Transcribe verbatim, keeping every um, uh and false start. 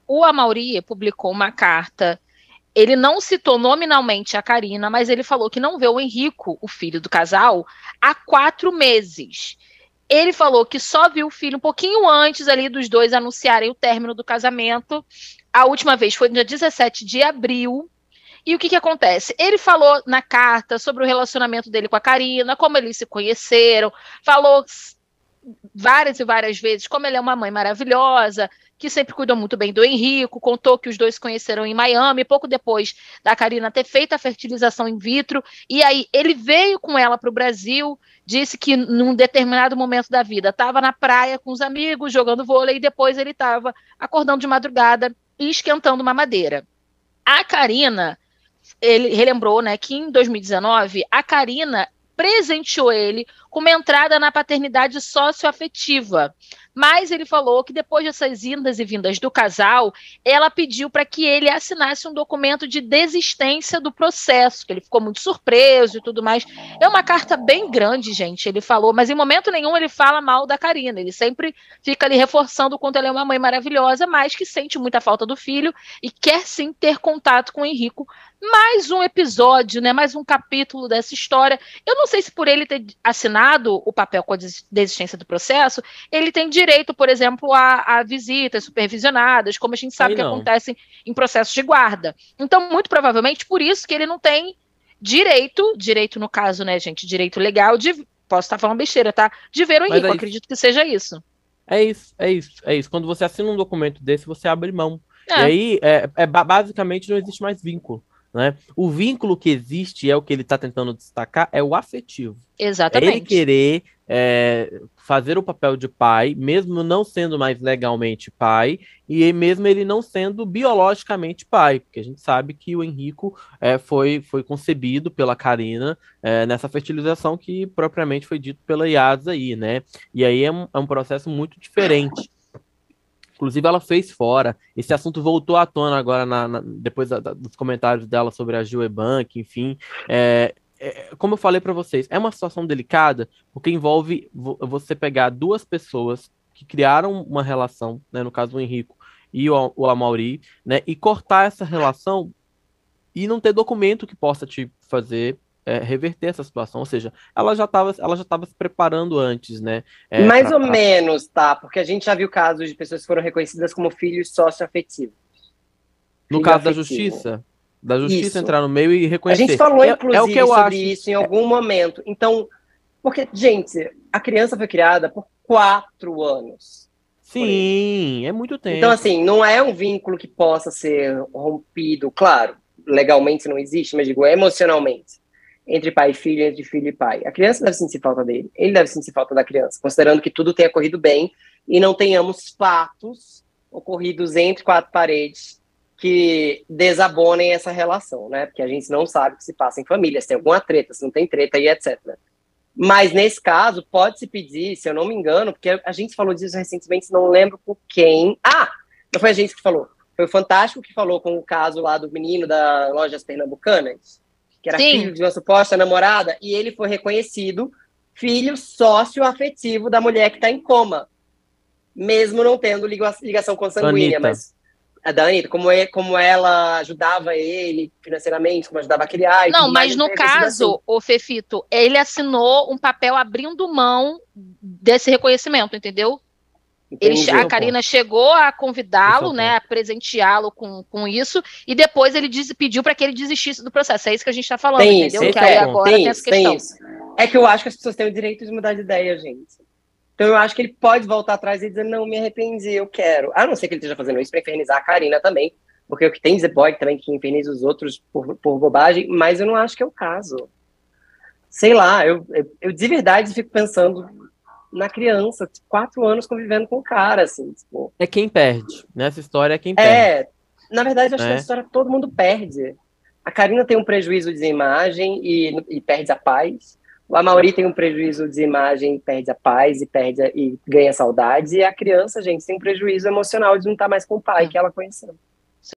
o Amaury publicou uma carta. Ele não citou nominalmente a Karina, mas ele falou que não vê o Henrico, o filho do casal, há quatro meses. Ele falou que só viu o filho um pouquinho antes ali dos dois anunciarem o término do casamento. A última vez foi no dia dezessete de abril. E o que, que acontece? Ele falou na carta sobre o relacionamento dele com a Karina, como eles se conheceram, falou várias e várias vezes como ele é uma mãe maravilhosa, que sempre cuidou muito bem do Henrico, contou que os dois se conheceram em Miami, pouco depois da Karina ter feito a fertilização in vitro, e aí ele veio com ela para o Brasil, disse que num determinado momento da vida estava na praia com os amigos, jogando vôlei, e depois ele estava acordando de madrugada e esquentando uma madeira. A Karina, ele relembrou, né, que em dois mil e dezenove, a Karina presenteou ele com uma entrada na paternidade socioafetiva. Mas ele falou que depois dessas indas e vindas do casal, ela pediu para que ele assinasse um documento de desistência do processo, que ele ficou muito surpreso e tudo mais. É uma carta bem grande, gente, ele falou, mas em momento nenhum ele fala mal da Karina, ele sempre fica ali reforçando o quanto ela é uma mãe maravilhosa, mas que sente muita falta do filho e quer sim ter contato com o Henrico. Mais um episódio, né, mais um capítulo dessa história. Eu não sei se por ele ter assinado o papel com a desistência do processo, ele tem direito, por exemplo, a, a visitas supervisionadas, como a gente sabe que acontecem em processos de guarda. Então, muito provavelmente, por isso que ele não tem direito, direito no caso, né, gente, direito legal, de, posso estar falando besteira, tá? De ver o Henrique, é acredito que seja isso. É isso, é isso, é isso. Quando você assina um documento desse, você abre mão. É. E aí, é, é, basicamente, não existe mais vínculo. Né? O vínculo que existe, é o que ele está tentando destacar, é o afetivo. Exatamente. É ele querer é, fazer o papel de pai, mesmo não sendo mais legalmente pai, e mesmo ele não sendo biologicamente pai, porque a gente sabe que o Henrico é, foi, foi concebido pela Karina é, nessa fertilização que propriamente foi dito pela Yasa aí, né? E aí é um, é um processo muito diferente. Inclusive, ela fez fora. Esse assunto voltou à tona agora, na, na, depois da, da, dos comentários dela sobre a Gil Ebank, enfim. É, é, como eu falei para vocês, é uma situação delicada, porque envolve vo, você pegar duas pessoas que criaram uma relação, né, no caso o Henrico e o, o Amaury, né, e cortar essa relação e não ter documento que possa te fazer É, reverter essa situação, ou seja, ela já estava ela já estava se preparando antes, né? É, Mais pra, ou pra... menos, tá? Porque a gente já viu casos de pessoas que foram reconhecidas como filhos socioafetivos. No Filho caso afetivo. da justiça, da justiça isso. entrar no meio e reconhecer. A gente falou, é, inclusive, é o que eu sobre acho. isso em algum momento. Então, porque, gente, a criança foi criada por quatro anos. Sim, é muito tempo. Então, assim, não é um vínculo que possa ser rompido, claro, legalmente não existe, mas digo, emocionalmente. Entre pai e filho, entre filho e pai. A criança deve sentir falta dele, ele deve sentir falta da criança, considerando que tudo tenha corrido bem e não tenhamos fatos ocorridos entre quatro paredes que desabonem essa relação, né? Porque a gente não sabe o que se passa em família, se tem alguma treta, se não tem treta e etcétera. Mas, nesse caso, pode-se pedir, se eu não me engano, porque a gente falou disso recentemente, não lembro por quem. Ah, não foi a gente que falou, foi o Fantástico que falou com o caso lá do menino da Lojas Pernambucanas, que era Sim. filho de uma suposta namorada, e ele foi reconhecido filho sócio-afetivo da mulher que está em coma, mesmo não tendo ligação consanguínea. Anitta. Mas a da Anitta, como, é, como ela ajudava ele financeiramente, como ajudava a criar... E não, mas no caso, assim. o Fefito, ele assinou um papel abrindo mão desse reconhecimento, entendeu? Ele, a Karina chegou a convidá-lo, né, a presenteá-lo com, com isso, e depois ele diz, pediu para que ele desistisse do processo. É isso que a gente está falando, tem entendeu? Isso, que aí é, agora tem, tem essa questão. Tem é que eu acho que as pessoas têm o direito de mudar de ideia, gente. Então eu acho que ele pode voltar atrás e dizer, não, me arrependi, eu quero. A não ser que ele esteja fazendo isso para infernizar a Karina também, porque o que tem dizer pode também que inferniza os outros por, por bobagem, mas eu não acho que é o caso. Sei lá, eu, eu, eu de verdade fico pensando... na criança, quatro anos convivendo com o cara, assim, tipo... É quem perde, nessa história é quem é, perde. É, na verdade, eu acho é. que nessa história todo mundo perde. A Karina tem um prejuízo de imagem e, e perde a paz, o Amaury tem um prejuízo de imagem e perde a paz e, perde a, e ganha saudades, e a criança, gente, tem um prejuízo emocional de não estar mais com o pai que ela conheceu.